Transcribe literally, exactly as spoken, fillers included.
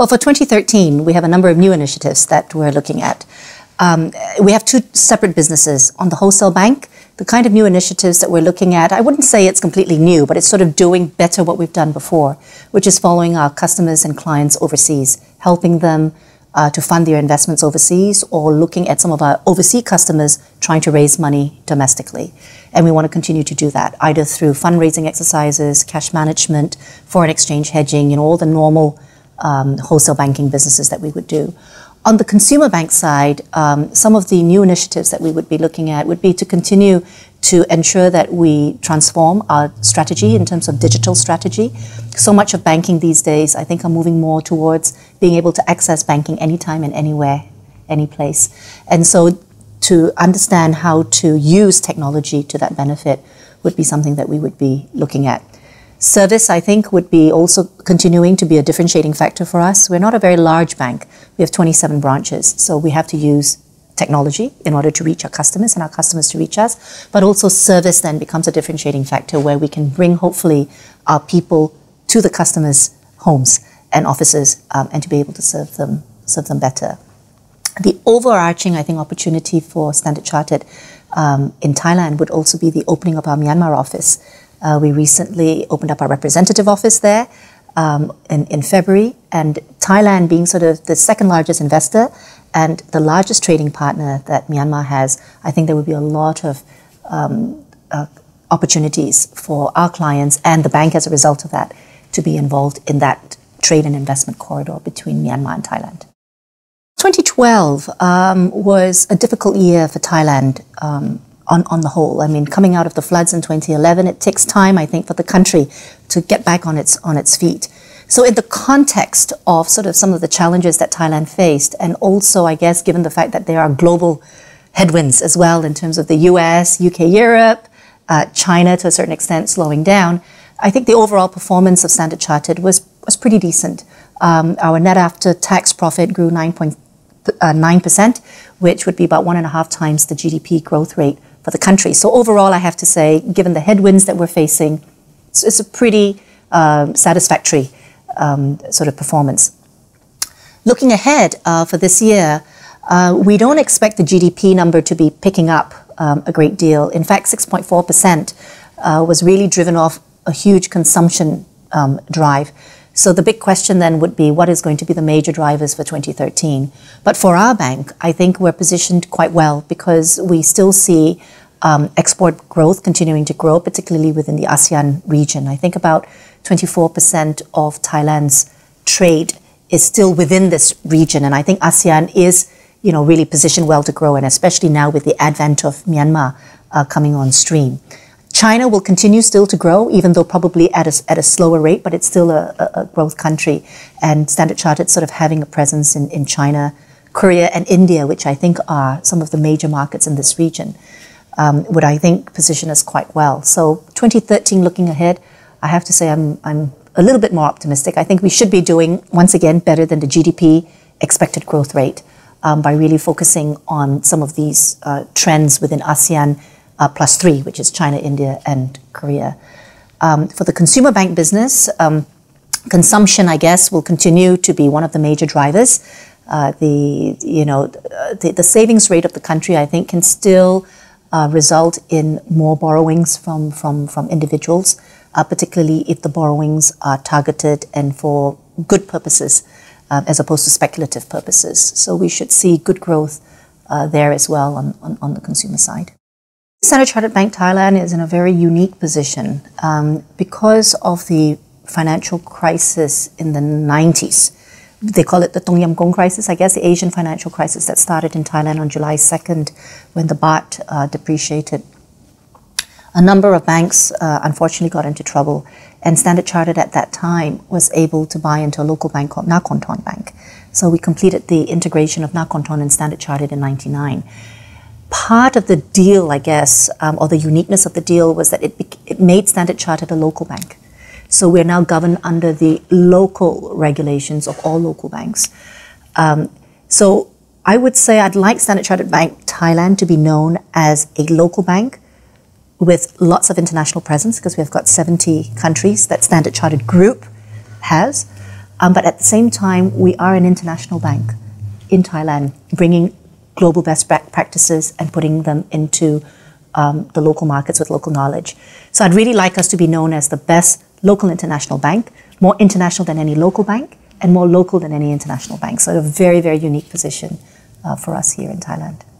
Well, for twenty thirteen, we have a number of new initiatives that we're looking at. Um, we have two separate businesses. On the wholesale bank, the kind of new initiatives that we're looking at, I wouldn't say it's completely new, but it's sort of doing better what we've done before, which is following our customers and clients overseas, helping them uh, to fund their investments overseas, or looking at some of our overseas customers trying to raise money domestically. And we want to continue to do that, either through fundraising exercises, cash management, foreign exchange hedging, you know, all the normal um, wholesale banking businesses that we would do. On the consumer bank side, um, some of the new initiatives that we would be looking at would be to continue to ensure that we transform our strategy in terms of digital strategy. So much of banking these days, I think, are moving more towards being able to access banking anytime and anywhere, any place. And so to understand how to use technology to that benefit would be something that we would be looking at. Service, I think, would be also continuing to be a differentiating factor for us. We're not a very large bank. We have twenty-seven branches, so we have to use technology in order to reach our customers and our customers to reach us. But also service then becomes a differentiating factor where we can bring, hopefully, our people to the customers' homes and offices um, and to be able to serve them, serve them better. The overarching, I think, opportunity for Standard Chartered um, in Thailand would also be the opening of our Myanmar office. Uh, we recently opened up our representative office there um, in, in February, and Thailand being sort of the second largest investor and the largest trading partner that Myanmar has, I think there would be a lot of um, uh, opportunities for our clients and the bank as a result of that to be involved in that trade and investment corridor between Myanmar and Thailand. twenty twelve um, was a difficult year for Thailand um, on, on the whole. I mean, coming out of the floods in twenty eleven, it takes time, I think, for the country to get back on its, on its feet. So in the context of sort of some of the challenges that Thailand faced, and also, I guess, given the fact that there are global headwinds as well in terms of the U S, U K, Europe, uh, China to a certain extent slowing down, I think the overall performance of Standard Chartered was, was pretty decent. Um, our net after tax profit grew nine point nine percent, which would be about one and a half times the G D P growth rate for the country. So overall, I have to say, given the headwinds that we're facing, it's, it's a pretty uh, satisfactory um, sort of performance. Looking ahead uh, for this year, uh, we don't expect the G D P number to be picking up um, a great deal. In fact, six point four percent uh, was really driven off a huge consumption um, drive. So the big question then would be, what is going to be the major drivers for twenty thirteen? But for our bank, I think we're positioned quite well because we still see um, export growth continuing to grow, particularly within the ASEAN region. I think about twenty-four percent of Thailand's trade is still within this region. And I think ASEAN is, you know, really positioned well to grow, and especially now with the advent of Myanmar uh, coming on stream. China will continue still to grow, even though probably at a, at a slower rate, but it's still a, a growth country. And Standard Chartered sort of having a presence in, in China, Korea, and India, which I think are some of the major markets in this region, um, would, I think, position us quite well. So twenty thirteen, looking ahead, I have to say I'm, I'm a little bit more optimistic. I think we should be doing, once again, better than the G D P expected growth rate um, by really focusing on some of these uh, trends within ASEAN, Uh, plus three, which is China, India, and Korea. Um, for the consumer bank business, um, consumption, I guess, will continue to be one of the major drivers. Uh, the, you know, the, the savings rate of the country, I think, can still uh, result in more borrowings from, from, from individuals, uh, particularly if the borrowings are targeted and for good purposes, uh, as opposed to speculative purposes. So we should see good growth uh, there as well on, on, on the consumer side. Standard Chartered Bank Thailand is in a very unique position um, because of the financial crisis in the nineties. They call it the Tong Yam Gong crisis, I guess, the Asian financial crisis that started in Thailand on July second when the baht uh, depreciated. A number of banks uh, unfortunately got into trouble, and Standard Chartered at that time was able to buy into a local bank called Nakhon Bank. So we completed the integration of Nakhon and Standard Chartered in ninety-nine. Part of the deal, I guess, um, or the uniqueness of the deal was that it, it made Standard Chartered a local bank. So we're now governed under the local regulations of all local banks. Um, so I would say I'd like Standard Chartered Bank Thailand to be known as a local bank with lots of international presence, because we've got seventy countries that Standard Chartered Group has. Um, but at the same time, we are an international bank in Thailand, bringing global best practices and putting them into um, the local markets with local knowledge. So I'd really like us to be known as the best local international bank, more international than any local bank, and more local than any international bank. So a very, very unique position uh, for us here in Thailand.